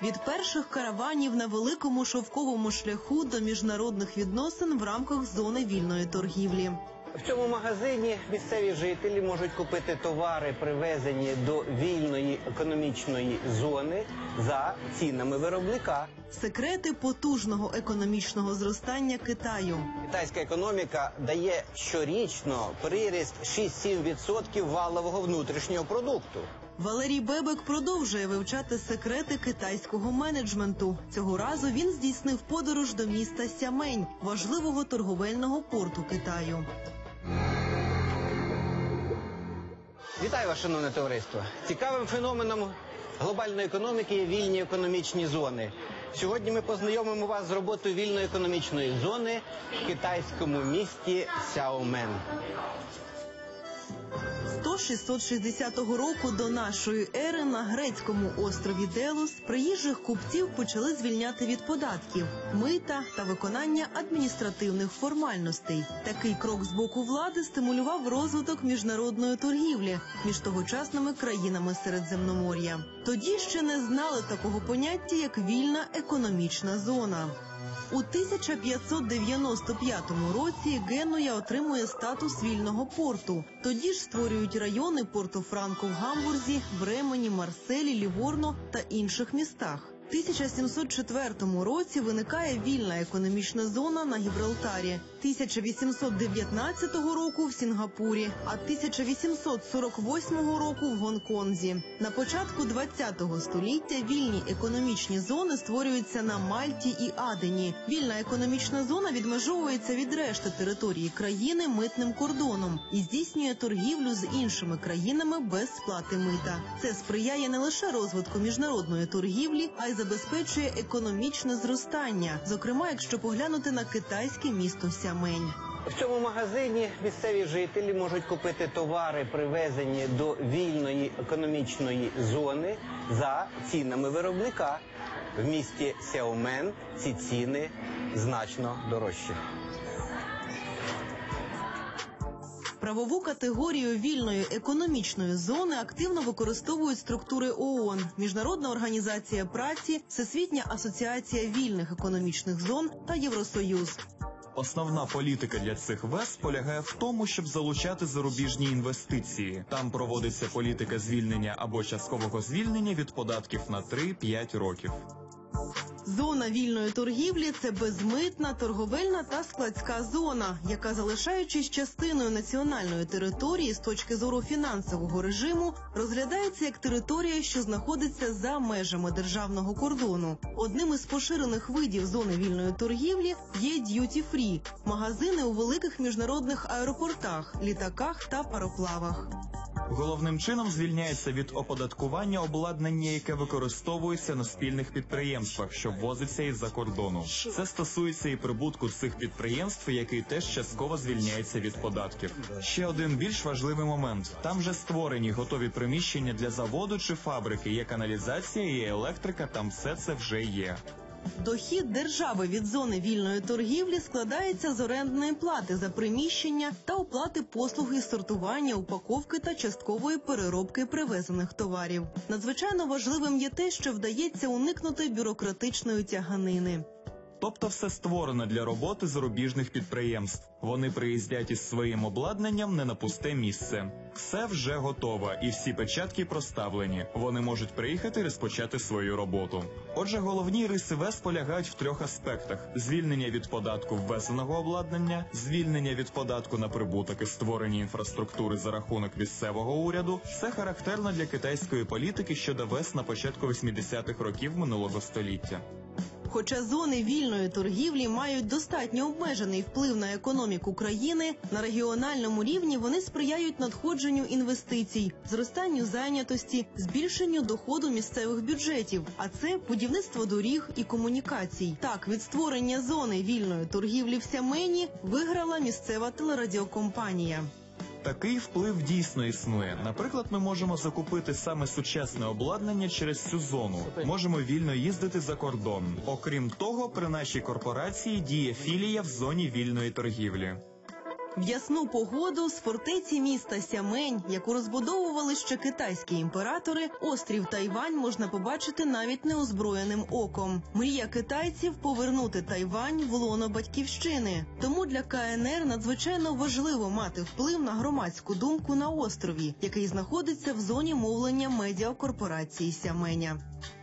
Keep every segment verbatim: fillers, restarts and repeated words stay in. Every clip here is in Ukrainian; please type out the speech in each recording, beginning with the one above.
Від перших караванів на великому шовковому шляху до міжнародних відносин в рамках зони вільної торгівлі. В цьому магазині місцеві жителі можуть купити товари, привезені до вільної економічної зони, за цінами виробника. Секрети потужного економічного зростання Китаю. Китайська економіка дає щорічно приріст шість-сім відсотків валового внутрішнього продукту. Валерій Бебек продовжує вивчати секрети китайського менеджменту. Цього разу він здійснив подорож до міста Сямень, важливого торговельного порту Китаю. Вітаю вас, шановне товариство! Цікавим феноменом глобальної економіки є вільні економічні зони. Сьогодні ми познайомимо вас з роботою вільної економічної зони в китайському місті Сяомен. сто шістсот шістдесятого року до нашої ери на грецькому острові Делос приїжджих купців почали звільняти від податків, мита та виконання адміністративних формальностей. Такий крок з боку влади стимулював розвиток міжнародної торгівлі між тогочасними країнами Середземномор'я. Тоді ще не знали такого поняття, як вільна економічна зона. У тисяча п'ятсот дев'яносто п'ятому році Генуя отримує статус вільного порту. Тоді ж створюють райони Порто-Франко в Гамбурзі, Бремені, Марселі, Ліворно та інших містах. В тисяча сімсот четвертому році виникає вільна економічна зона на Гібралтарі, тисяча вісімсот дев'ятнадцятого року в Сінгапурі, а тисяча вісімсот сорок восьмого року в Гонконзі. На початку ХХ століття вільні економічні зони створюються на Мальті і Адені. Вільна економічна зона відмежовується від решти території країни митним кордоном і здійснює торгівлю з іншими країнами без сплати мита. Це сприяє не лише розвитку міжнародної торгівлі, а й забезпечує економічне зростання, зокрема, якщо поглянути на китайське місто Сямень. В цьому магазині місцеві жителі можуть купити товари, привезені до вільної економічної зони, за цінами виробника. В місті Сяомен ці ціни значно дорожчі. Правову категорію вільної економічної зони активно використовують структури ООН, Міжнародна організація праці, Всесвітня асоціація вільних економічних зон та Євросоюз. Основна політика для цих ВЕЗ полягає в тому, щоб залучати зарубіжні інвестиції. Там проводиться політика звільнення або часткового звільнення від податків на три-п'ять років. Зона вільної торгівлі – це безмитна, торговельна та складська зона, яка, залишаючись частиною національної території з точки зору фінансового режиму, розглядається як територія, що знаходиться за межами державного кордону. Одним із поширених видів зони вільної торгівлі є д'юті-фрі – магазини у великих міжнародних аеропортах, літаках та пароплавах. Головним чином звільняється від оподаткування обладнання, яке використовується на спільних підприємствах, що ввозиться із-за кордону. Це стосується і прибутку цих підприємств, який теж частково звільняється від податків. Ще один більш важливий момент. Там вже створені готові приміщення для заводу чи фабрики, є каналізація, є електрика, там все це вже є. Дохід держави від зони вільної торгівлі складається з орендної плати за приміщення та оплати послуг із сортування, упаковки та часткової переробки привезених товарів. Надзвичайно важливим є те, що вдається уникнути бюрократичної тяганини. Тобто все створено для роботи зарубіжних підприємств. Вони приїздять із своїм обладнанням не на пусте місце. Все вже готово і всі печатки проставлені. Вони можуть приїхати і розпочати свою роботу. Отже, головні риси ВЕЗ полягають в трьох аспектах. Звільнення від податку ввезеного обладнання, звільнення від податку на прибуток і створення інфраструктури за рахунок місцевого уряду. Це характерно для китайської політики щодо ВЕЗ на початку вісімдесятих років минулого століття. Хоча зони вільної торгівлі мають достатньо обмежений вплив на економіку країни, на регіональному рівні вони сприяють надходженню інвестицій, зростанню зайнятості, збільшенню доходу місцевих бюджетів, а це будівництво доріг і комунікацій. Так, від створення зони вільної торгівлі в Сямені виграла місцева телерадіокомпанія. Такий вплив дійсно існує. Наприклад, ми можемо закупити саме сучасне обладнання через цю зону. Можемо вільно їздити за кордон. Окрім того, при нашій корпорації діє філія в зоні вільної торгівлі. В ясну погоду з фортеці міста Сямень, яку розбудовували ще китайські імператори, острів Тайвань можна побачити навіть неозброєним оком. Мрія китайців – повернути Тайвань в лоно батьківщини. Тому для КНР надзвичайно важливо мати вплив на громадську думку на острові, який знаходиться в зоні мовлення медіакорпорації Сяменя.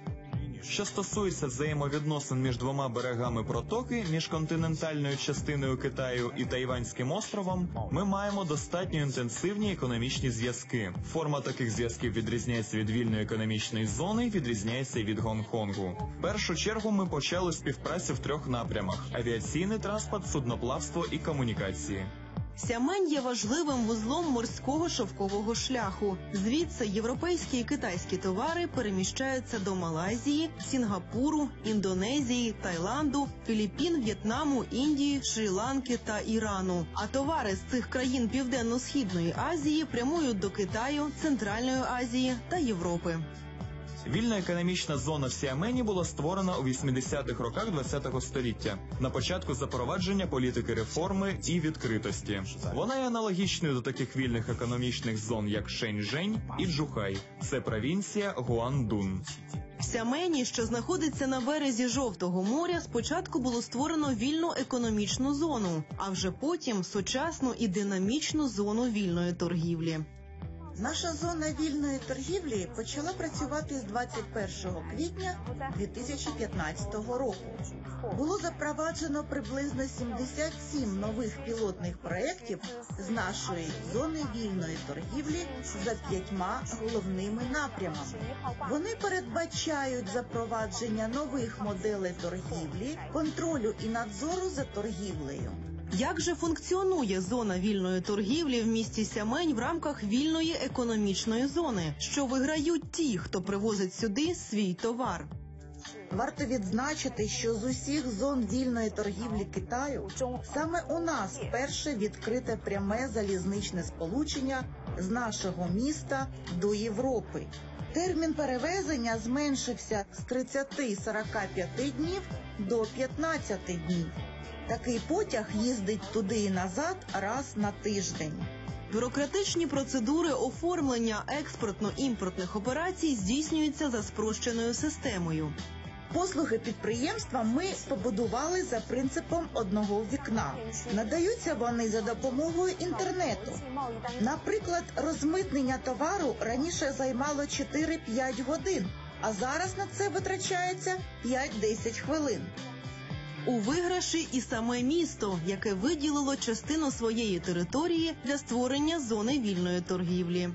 Що стосується взаємовідносин між двома берегами протоки, між континентальною частиною Китаю і Тайванським островом, ми маємо достатньо інтенсивні економічні зв'язки. Форма таких зв'язків відрізняється від вільної економічної зони, відрізняється від Гонконгу. В першу чергу ми почали співпрацю в трьох напрямах – авіаційний транспорт, судноплавство і комунікації. Сямень є важливим вузлом морського шовкового шляху. Звідси європейські і китайські товари переміщаються до Малайзії, Сінгапуру, Індонезії, Таїланду, Філіппін, В'єтнаму, Індії, Шрі-Ланки та Ірану. А товари з цих країн Південно-Східної Азії прямують до Китаю, Центральної Азії та Європи. Вільна економічна зона в Сіамені була створена у вісімдесятих роках ХХ століття, на початку запровадження політики реформи і відкритості. Вона є аналогічною до таких вільних економічних зон, як Шеньчжень і Чжухай. Це провінція Гуандун. В Сямені, що знаходиться на березі Жовтого моря, спочатку було створено вільну економічну зону, а вже потім сучасну і динамічну зону вільної торгівлі. Наша зона вільної торгівлі почала працювати з двадцять першого квітня дві тисячі п'ятнадцятого року. Було запроваджено приблизно сімдесят сім нових пілотних проєктів з нашої зони вільної торгівлі за п'ятьма головними напрямами. Вони передбачають запровадження нових моделей торгівлі, контролю і надзору за торгівлею. Як же функціонує зона вільної торгівлі в місті Сямень в рамках вільної економічної зони? Що виграють ті, хто привозить сюди свій товар? Варто відзначити, що з усіх зон вільної торгівлі Китаю саме у нас вперше відкрите пряме залізничне сполучення з нашого міста до Європи. Термін перевезення зменшився з тридцяти - сорока п'яти днів до п'ятнадцяти днів. Такий потяг їздить туди і назад раз на тиждень. Бюрократичні процедури оформлення експортно-імпортних операцій здійснюються за спрощеною системою. Послуги підприємства ми побудували за принципом одного вікна. Надаються вони за допомогою інтернету. Наприклад, розмитнення товару раніше займало чотири - п'ять годин, а зараз на це витрачається п'ять - десять хвилин. У виграші і саме місто, яке виділило частину своєї території для створення зони вільної торгівлі.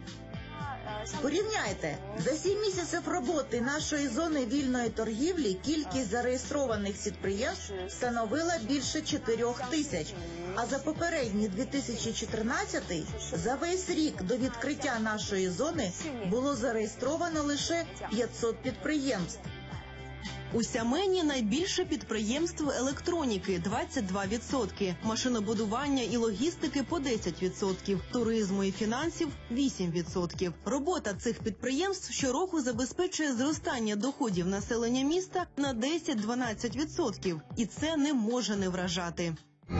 Порівняйте, за сім місяців роботи нашої зони вільної торгівлі кількість зареєстрованих підприємств становила більше чотирьох тисяч, а за попередній дві тисячі чотирнадцятий, за весь рік до відкриття нашої зони було зареєстровано лише п'ятсот підприємств. У Сямені найбільше підприємств електроніки – двадцять два відсотки, машинобудування і логістики – по десять відсотків, туризму і фінансів – вісім відсотків. Робота цих підприємств щороку забезпечує зростання доходів населення міста на десять - дванадцять відсотків. І це не може не вражати.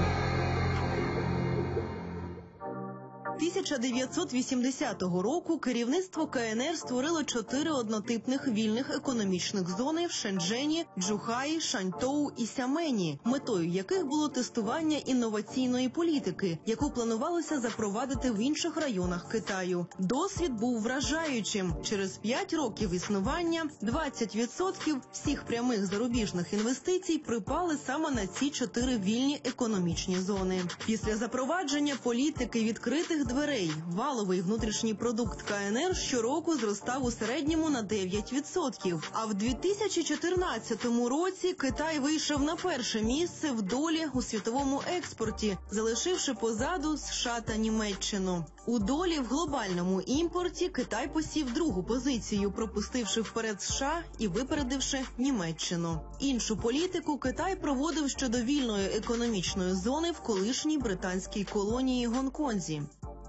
тисяча дев'ятсот вісімдесятого року керівництво КНР створило чотири однотипних вільних економічних зони в Шеньчжені, Чжухаї, Шаньтоу і Сямені, метою яких було тестування інноваційної політики, яку планувалося запровадити в інших районах Китаю. Досвід був вражаючим. Через п'ять років існування двадцять відсотків всіх прямих зарубіжних інвестицій припали саме на ці чотири вільні економічні зони. Після запровадження політики відкритих дверей валовий внутрішній продукт КНР щороку зростав у середньому на дев'ять відсотків. А в дві тисячі чотирнадцятому році Китай вийшов на перше місце в долі у світовому експорті, залишивши позаду США та Німеччину. У долі в глобальному імпорті Китай посів другу позицію, пропустивши вперед США і випередивши Німеччину. Іншу політику Китай проводив щодо вільної економічної зони в колишній британській колонії Гонконзі.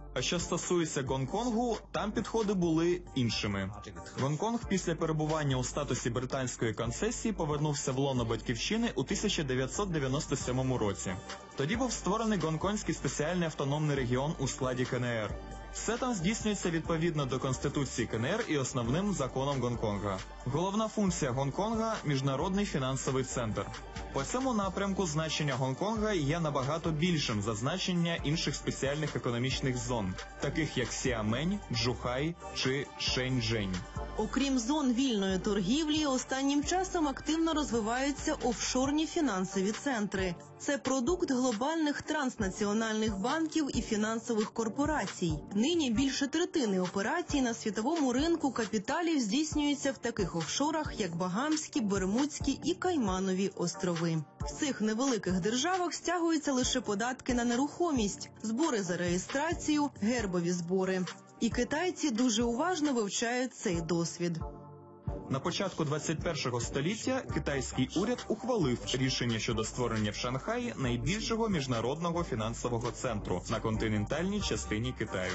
А що стосується Гонконгу, там підходи були іншими. Гонконг після перебування у статусі британської концесії повернувся в лоно батьківщини у тисяча дев'ятсот дев'яносто сьомому році. Тоді був створений Гонконгський спеціальний автономний регіон у складі КНР. Все там здійснюється відповідно до Конституції КНР і основним законом Гонконга. Головна функція Гонконга – міжнародний фінансовий центр. По цьому напрямку значення Гонконга є набагато більшим за значення інших спеціальних економічних зон, таких як Сіамень, Джухай чи Шеньчжень. Окрім зон вільної торгівлі, останнім часом активно розвиваються офшорні фінансові центри. Це продукт глобальних транснаціональних банків і фінансових корпорацій. Нині більше третини операцій на світовому ринку капіталів здійснюється в таких офшорах, як Багамські, Бермудські і Кайманові острови. В цих невеликих державах стягуються лише податки на нерухомість, збори за реєстрацію, гербові збори. І китайці дуже уважно вивчають цей досвід. На початку двадцять першого століття китайський уряд ухвалив рішення щодо створення в Шанхаї найбільшого міжнародного фінансового центру на континентальній частині Китаю.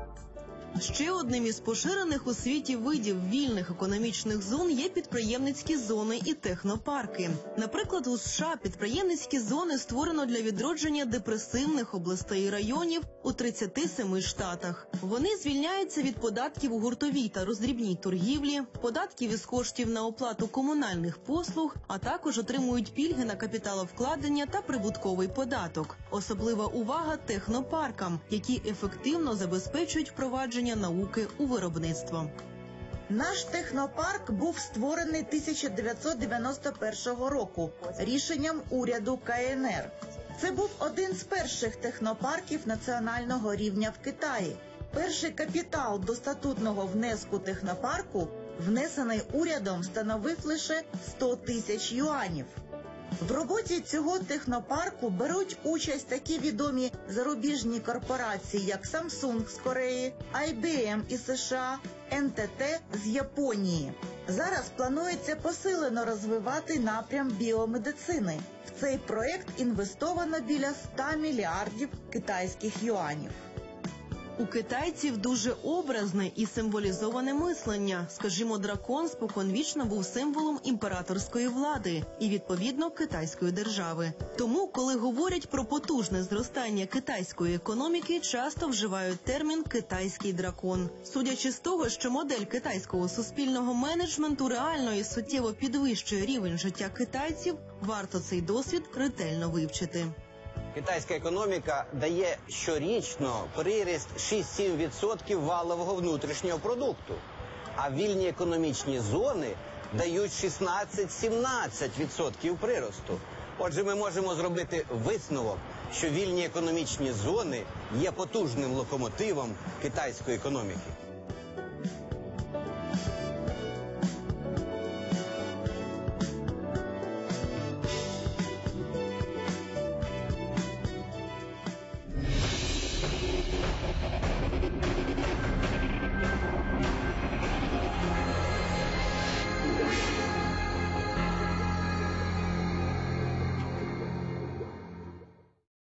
Ще одним із поширених у світі видів вільних економічних зон є підприємницькі зони і технопарки. Наприклад, у США підприємницькі зони створено для відродження депресивних областей і районів у тридцяти семи штатах. Вони звільняються від податків у гуртовій та роздрібній торгівлі, податків із коштів на оплату комунальних послуг, а також отримують пільги на капіталовкладення та прибутковий податок. Особлива увага технопаркам, які ефективно забезпечують впровадження науки у виробництво. Наш технопарк був створений тисяча дев'ятсот дев'яносто першого року рішенням уряду КНР. Це був один з перших технопарків національного рівня в Китаї. Перший капітал до статутного внеску технопарку, внесений урядом, становив лише сто тисяч юанів. В роботі цього технопарку беруть участь такі відомі зарубіжні корпорації, як Samsung з Кореї, ай бі ем із США, ен те те з Японії. Зараз планується посилено розвивати напрям біомедицини. В цей проект інвестовано біля ста мільярдів китайських юанів. У китайців дуже образне і символізоване мислення. Скажімо, дракон споконвічно був символом імператорської влади і, відповідно, китайської держави. Тому, коли говорять про потужне зростання китайської економіки, часто вживають термін «китайський дракон». Судячи з того, що модель китайського суспільного менеджменту реально і суттєво підвищує рівень життя китайців, варто цей досвід ретельно вивчити. Китайська економіка дає щорічно приріст шість-сім відсотків валового внутрішнього продукту, а вільні економічні зони дають шістнадцять-сімнадцять відсотків приросту. Отже, ми можемо зробити висновок, що вільні економічні зони є потужним локомотивом китайської економіки.